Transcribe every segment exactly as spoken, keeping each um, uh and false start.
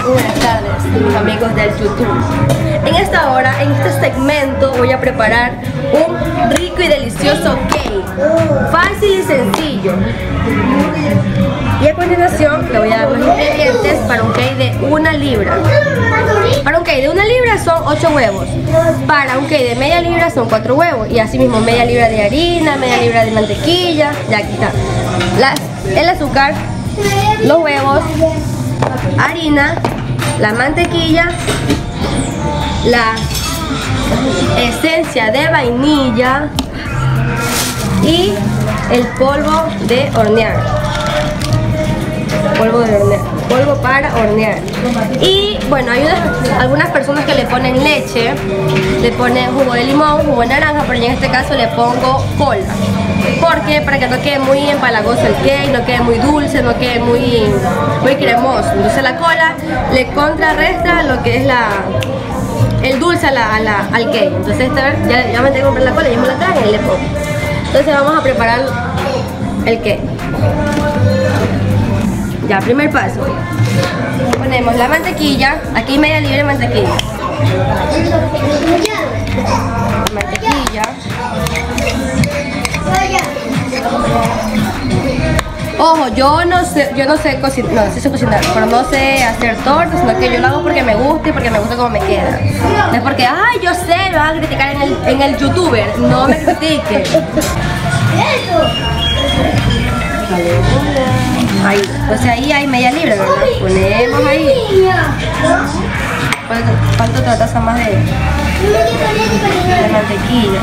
Buenas tardes, mis amigos del YouTube. En esta hora, en este segmento, voy a preparar un rico y delicioso cake. Fácil y sencillo. Y a continuación le voy a dar los ingredientes para un cake de una libra. Para un cake de una libra son ocho huevos. Para un cake de media libra son cuatro huevos. Y así mismo media libra de harina, media libra de mantequilla. Ya aquí está. Las, el azúcar, los huevos, harina, la mantequilla, la esencia de vainilla y el polvo de hornear. Polvo de hornear, polvo para hornear. Y bueno, hay unas, algunas personas que le ponen leche, le ponen jugo de limón, jugo de naranja, pero yo en este caso le pongo cola. Porque para que no quede muy empalagoso el cake, no quede muy dulce, no quede muy, muy cremoso. Entonces la cola le contrarresta lo que es la, el dulce a la, a la, al cake. Entonces esta vez ya, ya me tengo que comprar la cola, ya me la traje y le pongo. Entonces vamos a preparar el cake. Ya, primer paso. Ponemos la mantequilla, aquí media libra de mantequilla. Mantequilla. Ojo, yo no sé, yo no sé cocinar, no, sí sé cocinar, pero no sé hacer tortas, sino que yo lo hago porque me gusta y porque me gusta cómo me queda. No es porque, ay, yo sé, me van a criticar en el, en el youtuber, no me critiquen. Ahí, entonces ahí hay media libra, ¿verdad? Ponemos ahí. ¿Cuánto, cuánto otra taza más de, de mantequilla?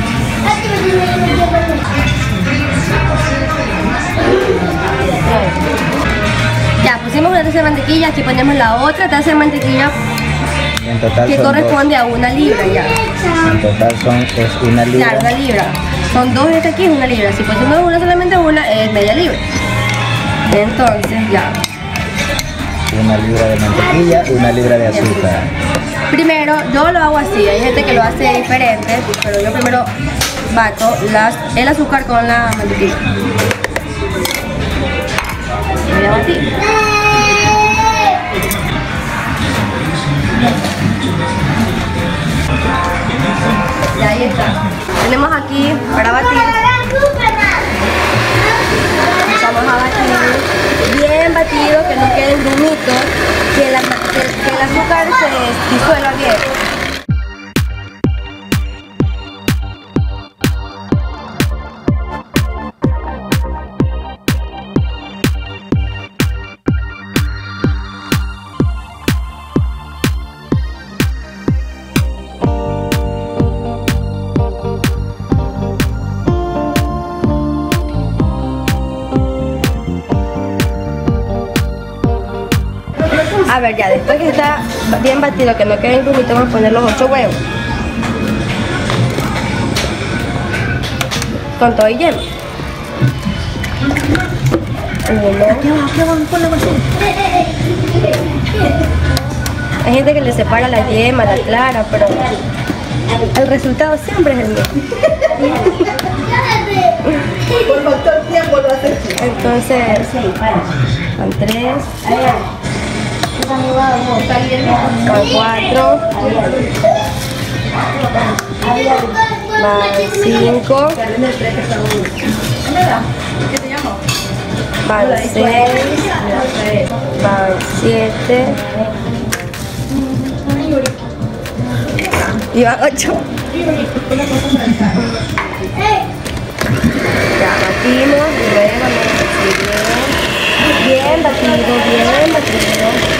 Ya, pusimos una taza de mantequilla, aquí ponemos la otra taza de mantequilla en total que corresponde dos. A una libra ya. En total son es una libra. Claro, una libra. Son dos de este aquí, es una libra. Si pusimos una solamente una, es media libra. Entonces ya. Una libra de mantequilla, una libra de azúcar. Primero, yo lo hago así, hay gente que lo hace diferente, pero yo primero bato las, el azúcar con la mantequilla. Voy a batir. Y ahí está. Tenemos aquí para batir. Vamos a batir bien batido, que no queden grumitos, que, la, que, que el azúcar se disuelva bien. A ver, ya después que está bien batido, que no quede en grumito, vamos a poner los ocho huevos. Con todo y yema. Uno. Aquí abajo, aquí abajo, ponlo así. Hay gente que le separa la yema, la clara, pero el resultado siempre es el mismo. Por factor tiempo lo haces. Entonces, son tres. Van cuatro, van cinco, van seis, van siete y van ocho. Ya batimos y luego bien batido, bien batido.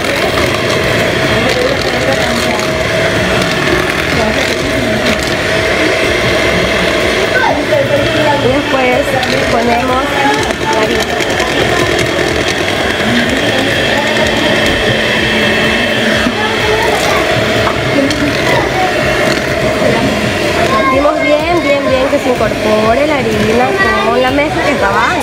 Y después ponemos la harina. Batimos bien, bien, bien que se incorpore la harina con la mezcla que estaba ahí.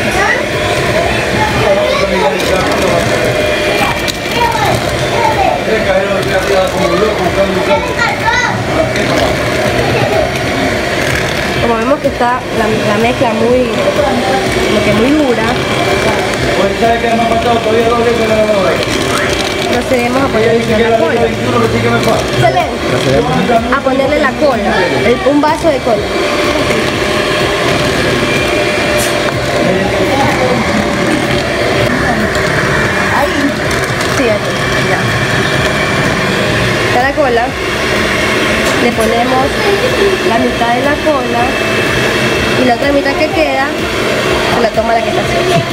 Como vemos que está la, la mezcla muy, como que muy dura, Pues sabe que me ha faltado todavía dos veces de la hora. no procedemos a ponerle ya la cola. Excelente. A ponerle la cola, el, un vaso de cola. Ahí. Sí, aquí. Ya. Está la cola. Le ponemos la mitad de la cola y la otra mitad que queda se la toma la que está haciendo.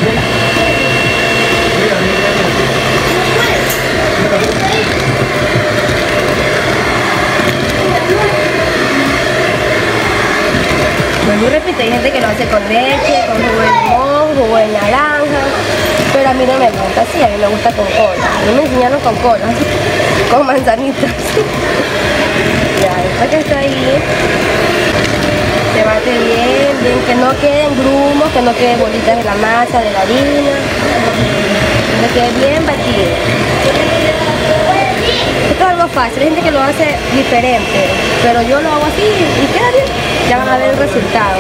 Vuelvo y repito, hay gente que lo hace con leche, con jugo de limón, jugo de naranja, pero a mí no me gusta así, a mí me gusta con cola. A mí me enseñaron con cola, con manzanitas. Ya, después que está ahí, se bate bien, bien, que no queden grumos, que no queden bolitas de la masa, de la harina, que quede bien batido. Esto es algo fácil, hay gente que lo hace diferente, pero yo lo hago así y queda bien, ya van a ver el resultado.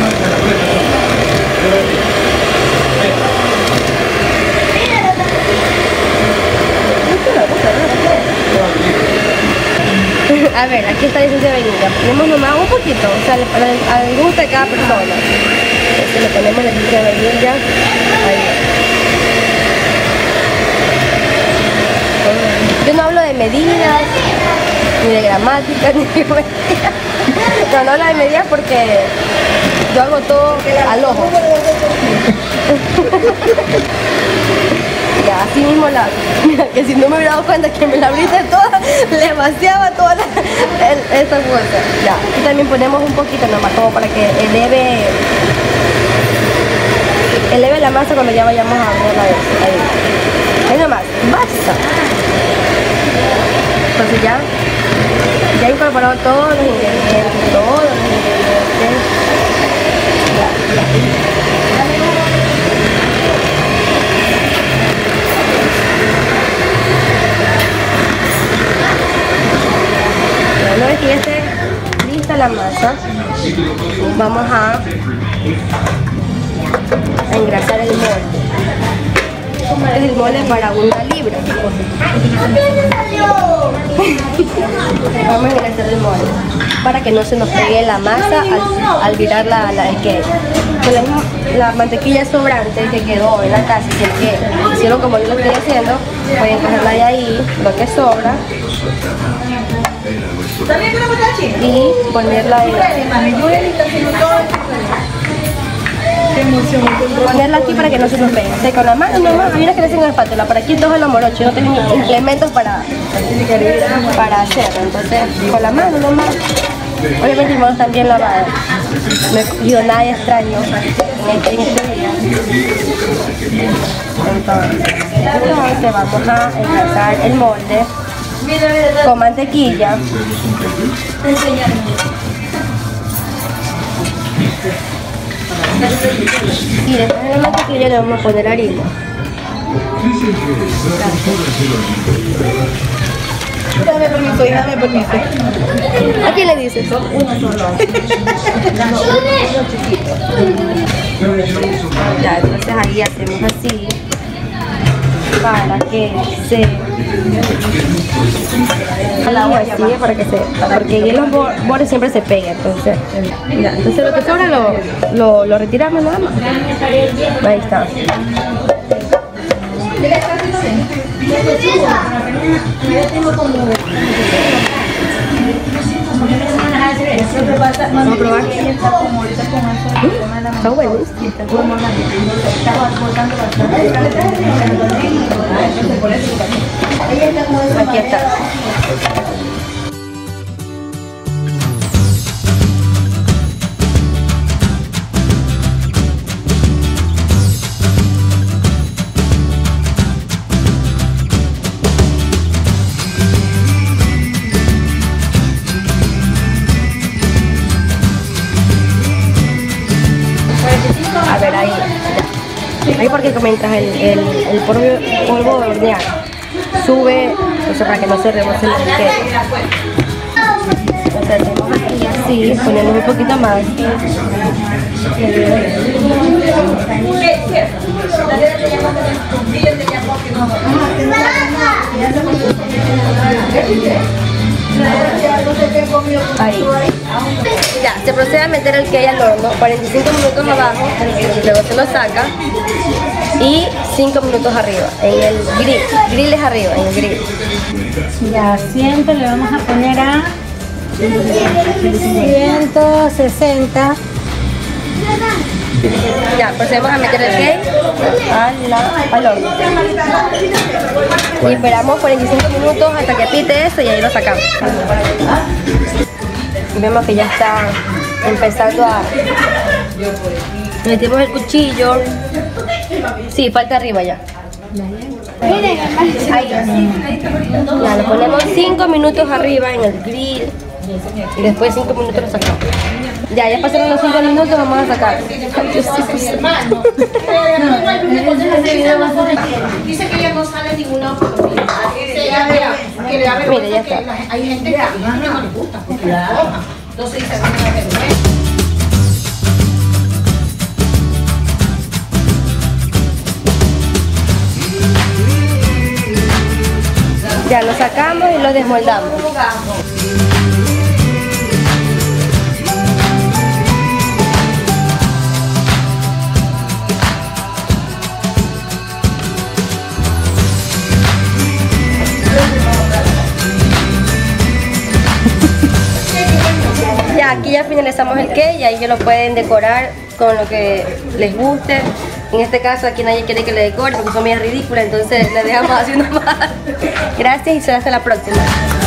A ver, aquí está la esencia de vainilla. Ponemos nomás un poquito, o sea, al, al gusto de cada persona. Entonces le ponemos la esencia de vainilla. Ahí. Yo no hablo de medidas, ni de gramática, ni de medidas. No, no hablo de medidas porque yo hago todo al ojo. Ya, así mismo la mira, que si no me hubiera dado cuenta que me la abriste toda, le vaciaba toda la, el, esta fuerza. Ya, aquí también ponemos un poquito nomás como para que eleve eleve la masa cuando ya vayamos a abrir la vez. Ahí, ahí nomás, basta. Entonces ya, ya he incorporado todos los ingredientes, todos los ingredientes. Ya, ya. Una vez que ya esté lista la masa, vamos a, a engrasar el molde. Este es el molde para una libra. Vamos a engrasar el molde para que no se nos pegue la masa al, al virar la, la, el queso. Con la, la mantequilla sobrante que quedó en la casa, que, que hicieron como yo lo estoy haciendo, pueden cogerla de ahí, lo que sobra, y ponerla ahí. Ponerla aquí para que no se nos pegue. O sea, con la mano nomás, hay unas que le hacen con la espátula, para aquí todos los morochos, no tienen implementos para, para hacerlo. Entonces, con la mano nomás. Obviamente mis manos están bien lavadas. No he cogido nada extraño en este, en este día. Entonces, entonces vamos a engrasar el molde con mantequilla. Y después de la mantequilla le vamos a poner harina. Dame permiso, dame permiso. ¿A quién le dices? Ya, entonces ahí hacemos así para que se algo así para que se porque en los bordes siempre se pega, entonces ya, entonces lo que sobra lo, lo, lo retiramos nada más. Ahí está. Vamos a probar. Está bueno. Aquí está. A ver, ahí, ahí porque mientras el, el, el polvo, polvo de hornear sube, o sea, para que no se rebose el queso. Entonces hacemos aquí así, ponemos un poquito más. Ahí. Ya, se procede a meter el cake al horno, cuarenta y cinco minutos abajo, luego se lo saca y cinco minutos arriba, en el grill, grill es arriba, en el grill. Ya, ciento le vamos a poner a ciento sesenta. Ya, procedemos a meter el cake al, la- al horno. Y esperamos cuarenta y cinco minutos hasta que pite eso y ahí lo sacamos. Y vemos que ya está empezando a... Metimos el cuchillo. Sí, falta arriba ya. Ahí. Ya, lo ponemos cinco minutos arriba en el grill. Y después cinco minutos lo sacamos. Ya, ya pasaron los cinco minutos, vamos a sacar. Dice que ella no sale ninguna oportunidad. Que le da Mira, ya está. hay gente que no le gusta porque la coja. Entonces dice, no me vergüenza. Ya lo sacamos y lo desmoldamos. Ya, aquí ya finalizamos el cake y ahí ya lo pueden decorar con lo que les guste. En este caso aquí nadie quiere que le decore porque son bien ridículas, entonces le dejamos así nomás. Gracias y será hasta la próxima.